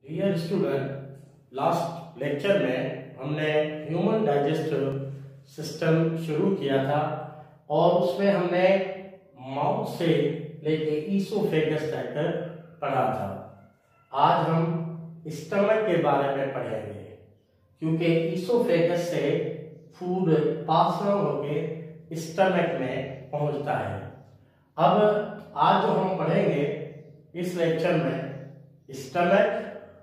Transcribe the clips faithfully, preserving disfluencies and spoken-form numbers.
Dear student, last lecture में हमने human digestive system शुरू किया था और उसमें हमने माउथ से लेके ईसोफेगस तक पढ़ा था। आज हम स्टमक के बारे में पढ़ेंगे क्योंकि ईसोफेगस से फूड पास ऑन होके स्टमक में पहुंचता है। अब आज जो हम पढ़ेंगे इस लेक्चर में स्टमक,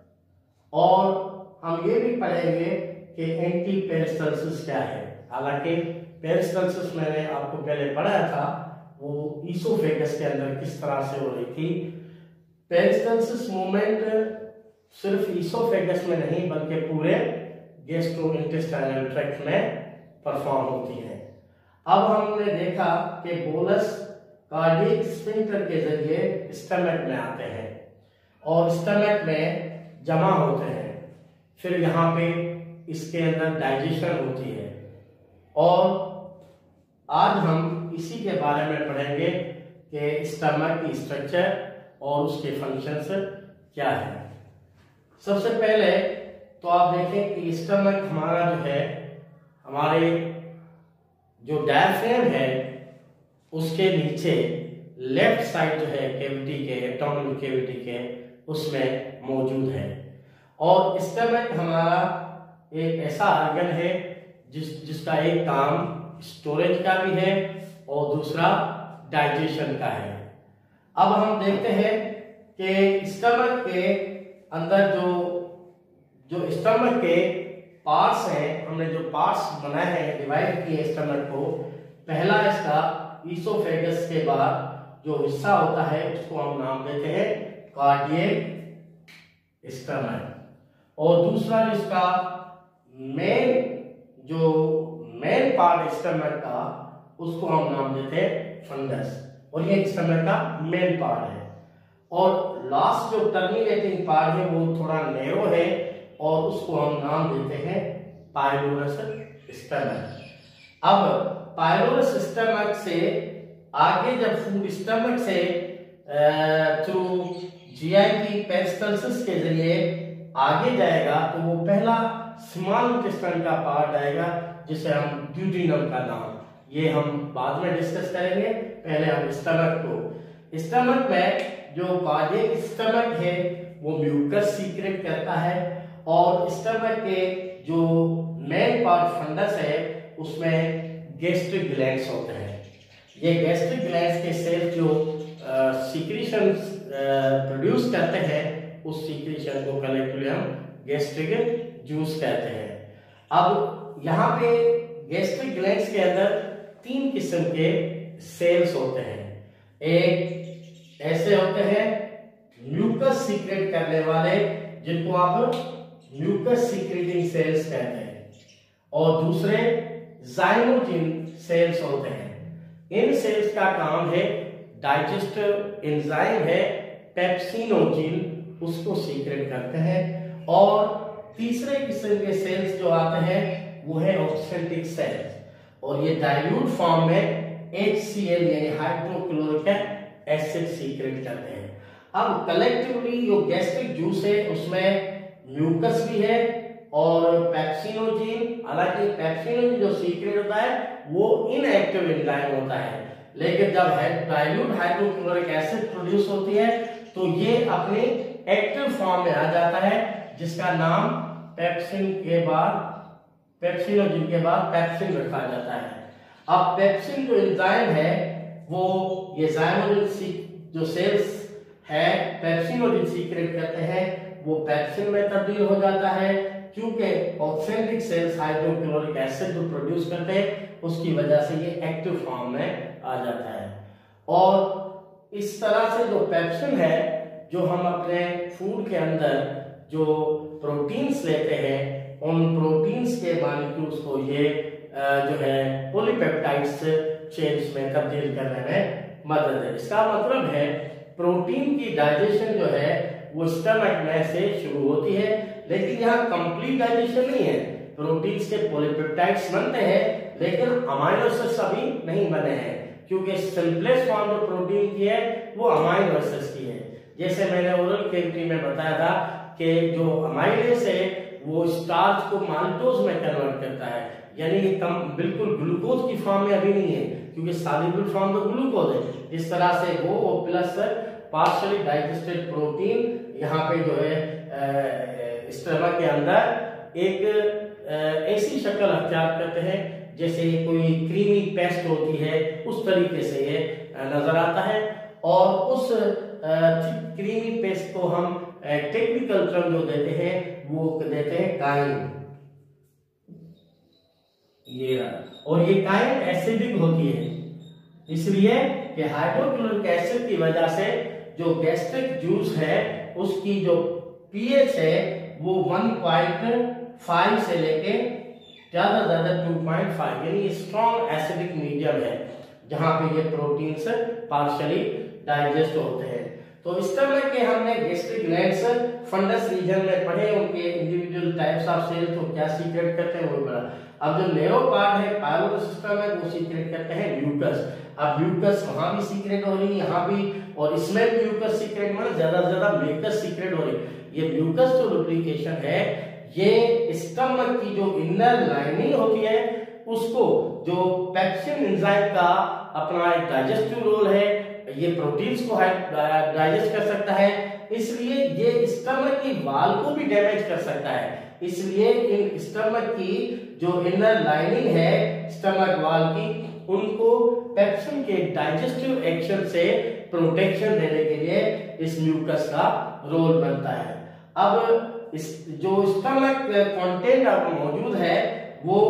और हम ये भी पढ़ेंगे कि एंटी पेरिस्टल्सिस क्या है। हालांकि पेरिस्टल्सिस मैंने आपको पहले पढ़ाया था, वो ईसोफेगस के अंदर किस तरह से हो रही थी। पेरिस्टल्सिस मूवमेंट सिर्फ ईसोफेगस में नहीं बल्कि पूरे गैस्ट्रोइंटेस्टाइनल ट्रैक्ट में परफॉर्म होती है। अब हमने देखा कि बोलस कार्डियक स्फिंक्टर के जरिए स्टमक में आते हैं और स्टमक में जमा होते हैं, फिर यहाँ पे इसके अंदर डाइजेशन होती है। और आज हम इसी के बारे में पढ़ेंगे कि स्टमक की स्ट्रक्चर और उसके फंक्शंस क्या है। सबसे पहले तो आप देखें कि स्टमक हमारा जो है, हमारे जो डायफ्रेम है उसके नीचे लेफ्ट साइड जो है कैविटी के, एब्डोमिनल कैविटी के, उसमें मौजूद है। और स्टमक हमारा एक ऐसा ऑर्गन है जिस जिसका एक काम स्टोरेज का भी है और दूसरा डाइजेशन का है। अब हम देखते हैं कि स्टमक के अंदर जो जो स्टमक के पार्ट्स हैं, हमने जो पार्ट्स बनाए हैं, डिवाइड किए स्टमक को। पहला इसका ईसोफेगस के बाद जो हिस्सा होता है उसको हम नाम देते हैं कार्डियक स्टमक, और दूसरा जिसका मेन जो मेन पार्ट स्टमक का उसको हम नाम देते हैं फंडस, और ये स्टमक का मेन पार्ट है। और लास्ट जो टर्मिनेटिंग पार्ट है वो थोड़ा नैरो है और उसको हम नाम देते हैं पाइलोरस स्टमक। अब पाइलोरस स्टमक से आगे जब फूड स्टमक से थ्रू जीआई पेरिस्टल्सिस के जरिए आगे जाएगा तो वो पहला स्मॉल इंटेस्टाइन का पार्ट आएगा जिसे हम ड्यूडेनम का नाम, ये हम बाद में डिस्कस करेंगे। पहले हम स्टमक को, स्टमक में जो कार्डियक स्टमक है वो म्यूकस सीक्रेट करता है, और स्टमक के जो मेन पार्ट फंडस है उसमें गैस्ट्रिक ग्लैंड्स होते हैं। ये गैस्ट्रिक ग्लैंड्स के सेल जो सीक्रेशन प्रोड्यूस करते हैं उस सीक्रेशन को कलेक्टिवली हम गैस्ट्रिक जूस कहते हैं। अब यहाँ पे गैस्ट्रिक ग्लैंड्स के अंदर तीन किस्म के सेल्स होते हैं। एक ऐसे होते हैं म्यूकस सीक्रेट करने वाले जिनको आप म्यूकस सीक्रेटिंग सेल्स कहते हैं, और दूसरे जाइमोजिन सेल्स होते हैं। इन सेल्स का काम है, डाइजेस्टिव एंजाइम है पेप्सिनोजिन, उसको सीक्रेट करते हैं। और तीसरे किस्म के सेल्स जो आते हैं वो है ऑक्सेंटिक सेल्स, और ये डाइल्यूट फॉर्म में एच सी एल यानी हाइड्रोक्लोरिक एसिड सीक्रेट करते हैं। अब कलेक्टिवली जो गैस्ट्रिक जूस है उसमें म्यूकस भी है और पेप्सिनोजिन, हालांकि पेप्सिनोजिन जो सीक्रेट होता है वो इनएक्टिव एंजाइम होता है, लेकिन जब डाइल्यूट हाइड्रोक्लोरिक एसिड प्रोड्यूस होती है तो ये अपने एक्टिव फॉर्म में आ जाता है, जिसका नाम पेप्सिन के बाद पेप्सिनोजिन के बाद पेप्सिन रखा जाता है। अब पेप्सिन जो एंजाइम है वो ये जाइमोजिन जो सेल्स है पेप्सिनोजिन सीक्रेट करते हैं, वो पेप्सिन में तब्दील हो जाता है, क्योंकि ऑक्सेंटिक सेल्स हाइड्रोक्लोरिक एसिड जो प्रोड्यूस करते हैं उसकी वजह से ये एक्टिव फॉर्म में आ जाता है। और इस तरह से जो पेप्सिन है, जो हम अपने फूड के अंदर जो प्रोटीन्स लेते हैं उन प्रोटीन्स के मॉलिक्यूल्स को ये जो है पॉलीपेप्टाइड्स चेन्स में तब्दील करने में मदद है। इसका मतलब है प्रोटीन की डाइजेशन जो है वो स्टमक में से शुरू होती है, लेकिन यहाँ कंप्लीट डाइजेशन नहीं है। प्रोटीन्स के पॉलीपेप्टाइड्स बनते हैं लेकिन अमाइनो एसिड्स अभी नहीं बने हैं, क्योंकि सिंपलेस्ट फॉर्म जो प्रोटीन की है वो अमाइनो एसिड्स की है। जैसे मैंने ओरल कैविटी में बताया था कि जो अमाइलेज है वो स्टार्च को माल्टोज में कन्वर्ट करता है, यानी ये कम बिल्कुल ग्लूकोज की फॉर्म में अभी नहीं है, क्योंकि सॉल्युबल फॉर्म तो ग्लूकोज है। इस तरह से वो और प्लस पार्शियली डाइजेस्टेड प्रोटीन यहाँ पे जो है स्टमक के अंदर एक ऐसी शक्ल अख्तियार करते हैं जैसे कोई क्रीमी पेस्ट होती है, उस तरीके से ये नजर आता है। और उस क्रीमी पेस्ट को हम टेक्निकल टर्म जो देते हैं वो देते हैं काइन। ये और ये काइन एसिडिक होती है, इसलिए कि हाइड्रोक्लोरिक एसिड की वजह से जो गैस्ट्रिक जूस है उसकी जो पीएच है वो वन पॉइंट फाइव से लेके ज्यादा ज्यादा टू पॉइंट फाइव, यानी स्ट्रॉन्ग एसिडिक मीडियम है जहां पे ये प्रोटीन्स पार्शियली डाइजेस्ट होते हैं। तो स्टमक के हमने गैस्ट्रिक ग्लैंड्स फंडस रीजन में पढ़े, उनके इंडिविजुअल टाइप्स ऑफ सेल तो क्या सीक्रेट करते हैं वो बड़ा। अब जो नैरो पार्ट है पायलोर सिस्टम है वो सीक्रेट करते हैं म्यूकस। अब म्यूकस वहां भी सीक्रेट हो रही है, यहाँ भी, और इसमें भी म्यूकस सीक्रेट में ज्यादा से ज्यादा म्यूकस सीक्रेट हो रही है। ये म्यूकस जो लुब्रिकेशन है ये स्टमक की जो इनर लाइनिंग होती है उसको, जो पेप्सिन एंजाइम का अपना एक डाइजेस्टिव रोल है, ये प्रोटीन्स को डाइजेस्ट कर सकता है, इसलिए ये स्टमक की वाल को भी डैमेज कर सकता है। इसलिए इन स्टमक की जो इनर लाइनिंग है स्टमक वाल की, उनको पेप्सिन के डाइजेस्टिव एक्शन से प्रोटेक्शन देने के लिए इस म्यूकस का रोल बनता है। अब इस जो स्टमक कंटेंट मौजूद है वो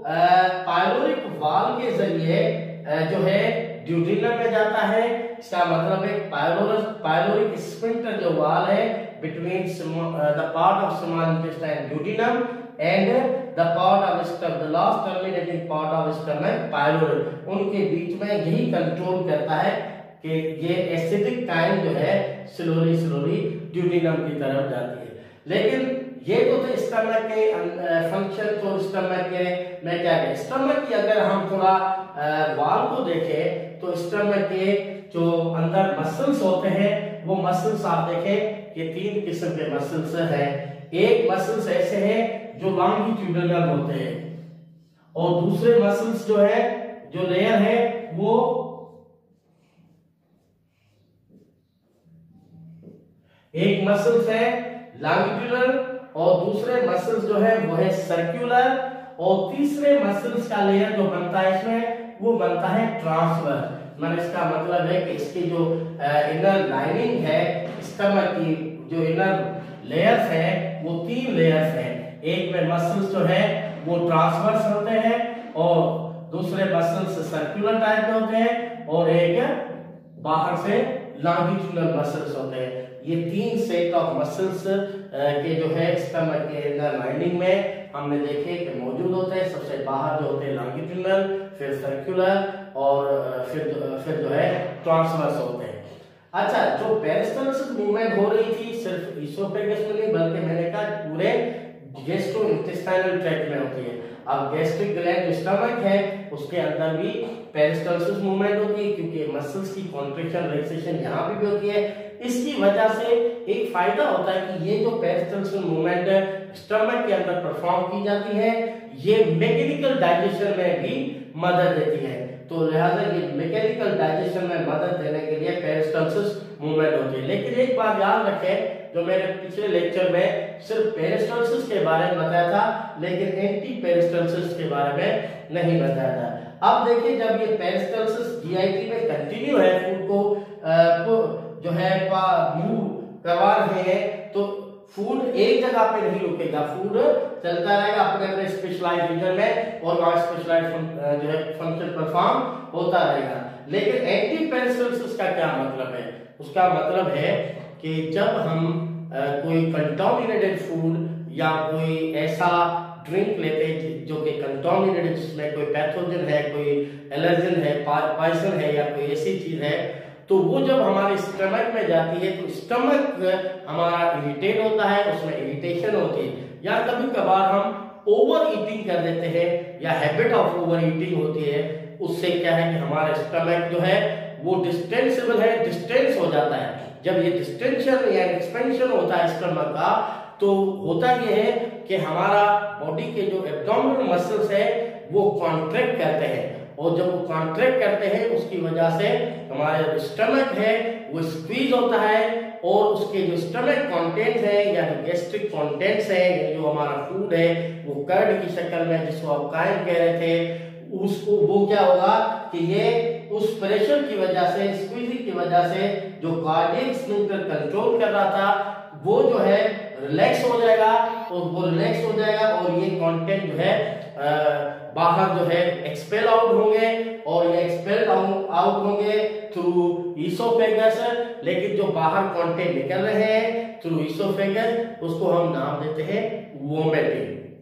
पायलोरिक वाल के जरिए जो है ड्यूटेनम में जाता है। इसका मतलब है पायलोरस पायलोरिक स्फिंक्टर जो वाल है between the part of small intestine duodenum and the part of stomach, the last terminating part of stomach pyloric, उनके बीच में यही कंट्रोल करता है कि ये एसिडिक काइन जो है स्लोली स्लोली ड्यूटेनम की तरफ जाती है। लेकिन ये तो थे स्टमक के फंक्शन। तो स्टमक के में क्या है, स्टमक की अगर हम थोड़ा वाल को देखें तो स्टमक के जो अंदर मसल्स होते हैं वो मसल्स आप देखें कि तीन किस्म के मसल्स हैं। एक मसल्स ऐसे हैं जो लॉन्गिट्यूडिनल होते हैं, और दूसरे मसल्स जो है जो लेयर है वो एक मसल्स है लॉन्गिट्यूडिनल और दूसरे मसल्स जो है वो है सर्कुलर, और तीसरे मसल्स का लेयर जो बनता है इसमें वो बनता है ट्रांसवर्स। मैंने इसका मतलब है कि इसकी जो इनर लाइनिंग है स्टमक की, जो इनर लेयर्स है वो तीन लेयर्स हैं। एक में मसल्स जो है वो ट्रांसवर्स होते हैं और दूसरे मसल्स सर्कुलर टाइप के होते हैं, और एक बाहर से लॉन्गिट्यूडिनल मसल्स होते हैं। ये तीन सेट ऑफ मसल्स के जो है स्टमक के इनर लाइनिंग में हमने देखे कि मौजूद होते हैं। सबसे बाहर जो होते हैं लॉन्गिट्यूडिनल, फिर सर्कुलर, और फिर फिर जो है ट्रांसवर्स होते हैं। अच्छा, जो पेरिस्टल्सिस मूवमेंट हो रही थी सिर्फ इसोफेगस में नहीं बल्कि मैंने कहा पूरे गैस्ट्रोइंटेस्टाइनल ट्रैक्ट में होती है। अब गैस्ट्रिक ग्लैंड स्टमक है उसके अंदर भी पेरिस्टल्सिस मूवमेंट होती है, क्योंकि मसल्स की कॉन्ट्रैक्शन रिलैक्सेशन यहाँ भी, भी होती है। इसकी वजह से एक फायदा होता है कि ये जो पेरिस्टल्सिस मूवमेंट स्टमक के अंदर परफॉर्म की जाती है ये मैकेनिकल डाइजेशन में भी मदद देती है। तो लिहाजा ये मैकेनिकल डाइजेशन में मदद देने के लिए पेरिस्टल्सिस मूवमेंट होती है। लेकिन एक बात याद रखें, जो मैंने पिछले लेक्चर में सिर्फ पेरिस्टल्सिस के बारे में बताया था लेकिन एंटी पेरिस्टल्सिस के बारे में नहीं बताया था। अब देखिए, जब ये पेरिस्टल्सिस जीआईटी में कंटिन्यू है, फूड को, आ, को जो है मूव करवा रहे हैं, तो फूड एक जगह पे नहीं रुकेगा, फूड चलता रहेगा अपने अपने स्पेशलाइज्ड रीजन में, और वहां स्पेशलाइज्ड जो है फंक्शन परफॉर्म होता रहेगा। लेकिन एंटी पेरिस्टल्सिस का क्या मतलब है? उसका मतलब है कि जब हम आ, कोई कंटामिनेटेड फूड या कोई ऐसा ड्रिंक लेते हैं जो कि कंटामिनेटेड, जिसमें कोई पैथोजन है, कोई एलर्जन है, पॉइजन है या कोई ऐसी चीज है, तो वो जब हमारे स्टमक में जाती है तो स्टमक हमारा इरिटेट होता है, उसमें इरिटेशन होती है, या कभी कभार हम ओवर ईटिंग कर देते हैं या हैबिट ऑफ ओवर ईटिंग होती है। उससे क्या है कि हमारा स्टमक जो है वो डिस्टेंसेबल है, डिस्टेंस हो जाता है। जब ये डिस्टेंशन या एक्सपेंशन होता है स्टमक का, तो होता ये है कि हमारा बॉडी के जो एब्डोमिनल मसल्स है वो कॉन्ट्रैक्ट करते हैं, और जब वो कॉन्ट्रैक्ट करते हैं उसकी वजह से हमारा जो स्टमक है वो स्क्वीज होता है, और उसके जो स्टमक कंटेंट्स है या जो गैस्ट्रिक कंटेंट्स है, जो हमारा फूड है वो कर्ड की शक्ल में, जिसको आप कायम कह रहे थे, उसको वो क्या होगा कि ये उस प्रेशर की वजह से, स्क्वीजिंग की वजह से जो कार्डियक स्फिंक्टर कंट्रोल कर रहा था वो जो है रिलैक्स हो जाएगा, और वो रिलैक्स हो जाएगा और ये कंटेंट जो है आ, बाहर जो है एक्सपेल आउट होंगे, और ये एक्सपेल आउट होंगे थ्रू ईसोफेगस। लेकिन जो बाहर कंटेंट निकल रहे हैं थ्रू ईसोफेगस उसको हम नाम देते हैं वोमिटिंग।